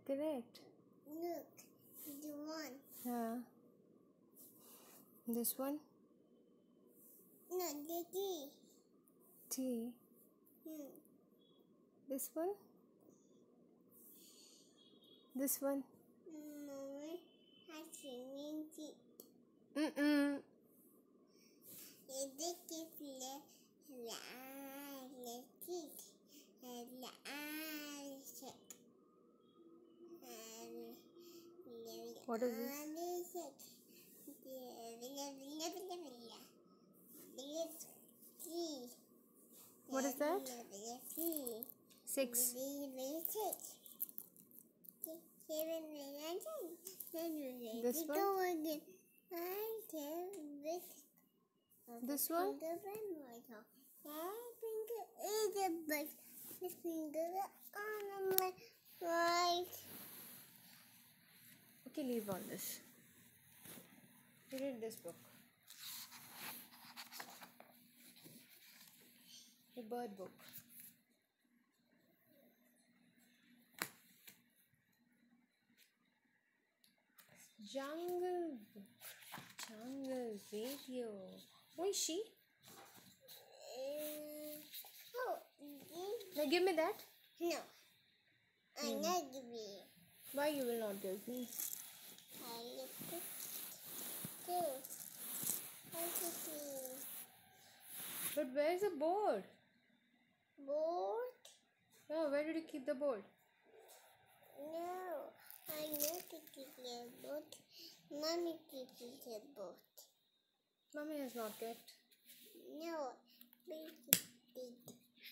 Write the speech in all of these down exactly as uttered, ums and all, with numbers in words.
Correct. Look, the one. Yeah. This one? No, the T. T. Hmm. This one? This one? Mommy has singing T. Mm-mm. This is the the eye, the teeth, and the eyes. What is this? What is that? Six. This one? This one? Okay, leave all this. You read this book. The bird book. Jungle book. Jungle radio. Who is she? Uh, oh, Now give me that. no. I'm Hmm. not giving you. Why you will not give me? I look at two. What is it? But where is the board? Board? Oh, where did you keep the board? No, I'm not keeping the board. Mommy keeping the board. Mommy has not kept. No, we keep it.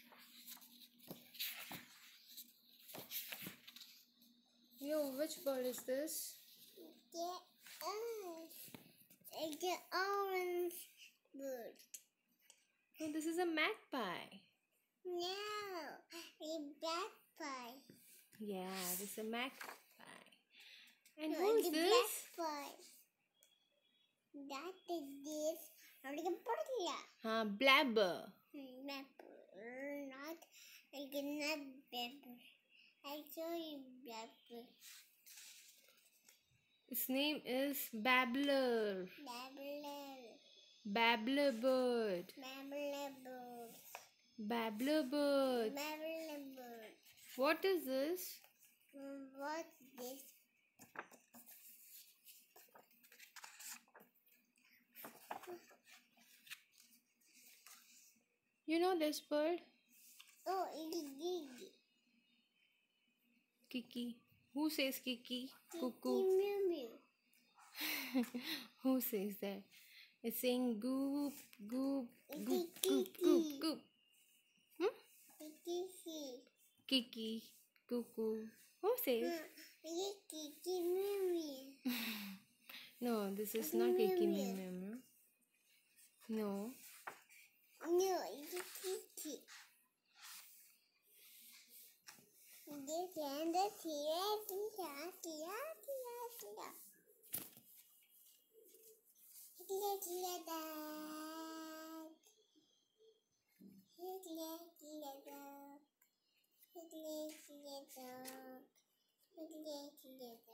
Yo, which bird is this? The orange. It's the orange bird. Oh, this is a magpie. No, a black pie. Yeah, this is a magpie. And No, who is it's a this? black pie. That is this. I'm going to put it here. Huh, blabber. Not, not, I cannot blabber. I saw you blabber. Its name is babbler. Babbler. Babbler bird. Babbler bird. Babbler bird. Babbler bird. What is this? What's this? You know this bird? Oh, it's Gigi. Kiki. Who says Kiki? Cuckoo. Kiki Mew Mew. Who says that? It's saying goop, goop, goop, Kiki. goop, goop, goop. Hmm? Kiki. Kiki, cuckoo. Who says? It's Kiki Mew Mew. No, this is Kiki not Mew Kiki Mew. Mew Mew Mew. No. No, it's Kiki. This and the here, here, here, here, here. Here, here, dog. Here, here, dog. Here, here, dog. Here, here,